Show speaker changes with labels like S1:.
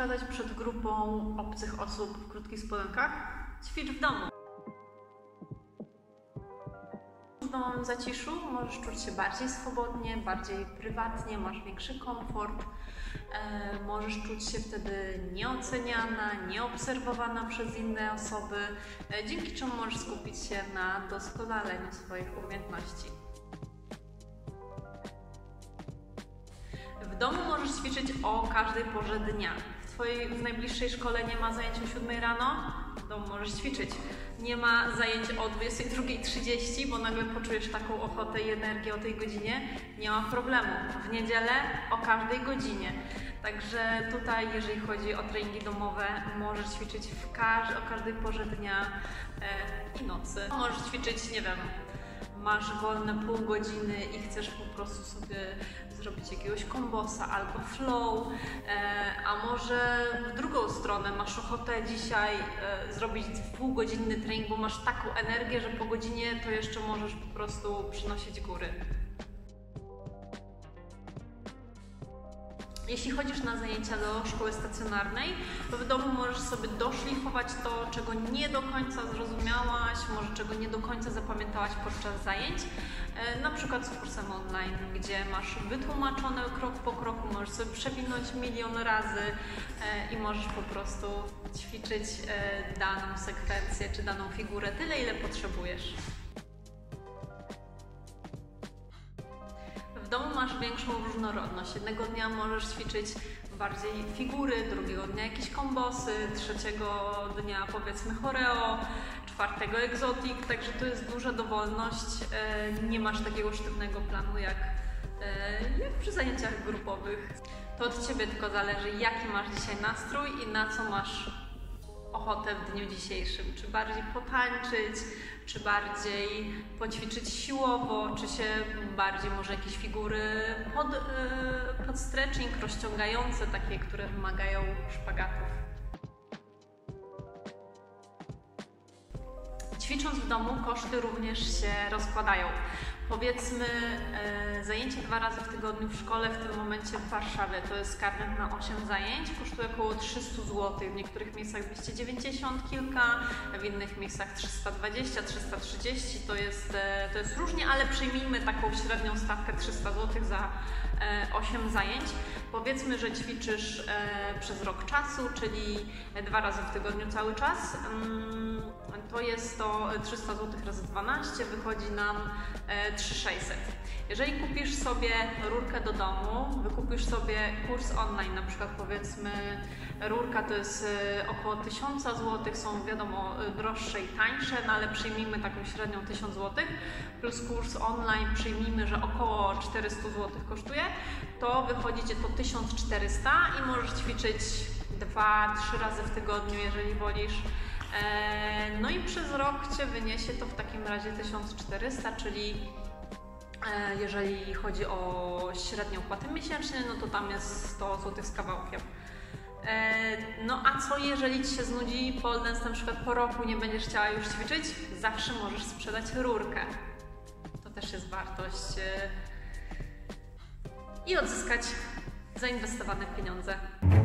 S1: przeszkadzać przed grupą obcych osób w krótkich spodenkach? Ćwicz w domu. W domowym zaciszu możesz czuć się bardziej swobodnie, bardziej prywatnie, masz większy komfort. Możesz czuć się wtedy nieoceniana, nieobserwowana przez inne osoby, dzięki czemu możesz skupić się na doskonaleniu swoich umiejętności. W domu możesz ćwiczyć o każdej porze dnia. W najbliższej szkole nie ma zajęć o 7 rano, w domu możesz ćwiczyć. Nie ma zajęć o 22:30, bo nagle poczujesz taką ochotę i energię o tej godzinie, nie ma problemu. W niedzielę o każdej godzinie. Także tutaj, jeżeli chodzi o treningi domowe, możesz ćwiczyć o każdej porze dnia i nocy. Możesz ćwiczyć, nie wiem, masz wolne pół godziny i chcesz po prostu sobie zrobić jakiegoś kombosa albo flow, a może w drugą stronę masz ochotę dzisiaj zrobić półgodzinny trening, bo masz taką energię, że po godzinie to jeszcze możesz po prostu przynosić góry. Jeśli chodzisz na zajęcia do szkoły stacjonarnej, to w domu możesz sobie doszlifować to, czego nie do końca zrozumiałaś, może czego nie do końca zapamiętałaś podczas zajęć, na przykład z kursem online, gdzie masz wytłumaczone krok po kroku, możesz sobie przewinąć milion razy i możesz po prostu ćwiczyć daną sekwencję czy daną figurę tyle, ile potrzebujesz. W domu masz większą różnorodność. Jednego dnia możesz ćwiczyć bardziej figury, drugiego dnia jakieś kombosy, trzeciego dnia powiedzmy choreo, czwartego egzotik, także to jest duża dowolność. Nie masz takiego sztywnego planu jak przy zajęciach grupowych. To od Ciebie tylko zależy, jaki masz dzisiaj nastrój i na co masz ochotę w dniu dzisiejszym. Czy bardziej potańczyć, czy bardziej poćwiczyć siłowo, czy się bardziej może jakieś figury pod stretching, rozciągające, takie, które wymagają szpagatów. Ćwicząc w domu koszty również się rozkładają. Powiedzmy zajęcie 2 razy w tygodniu w szkole, w tym momencie w Warszawie, to jest karnet na 8 zajęć, kosztuje około 300 zł, w niektórych miejscach 290 kilka, w innych miejscach 320, 330, to jest różnie, ale przyjmijmy taką średnią stawkę 300 zł za 8 zajęć. Powiedzmy, że ćwiczysz przez rok czasu, czyli 2 razy w tygodniu cały czas. To jest to 300 zł razy 12, wychodzi nam 3600. Jeżeli kupisz sobie rurkę do domu, wykupisz sobie kurs online, na przykład powiedzmy rurka to jest około 1000 zł, są wiadomo droższe i tańsze, no ale przyjmijmy taką średnią 1000 zł, plus kurs online przyjmijmy, że około 400 zł kosztuje, to wychodzi Ci to 1400 i możesz ćwiczyć 2-3 razy w tygodniu, jeżeli wolisz. No i przez rok Cię wyniesie to w takim razie 1400, czyli jeżeli chodzi o średnią opłatę miesięczną, no to tam jest 100 zł z kawałkiem. No a co jeżeli Ci się znudzi pole dance, na przykład po roku nie będziesz chciała już ćwiczyć? Zawsze możesz sprzedać rurkę. To też jest wartość i odzyskać zainwestowane pieniądze.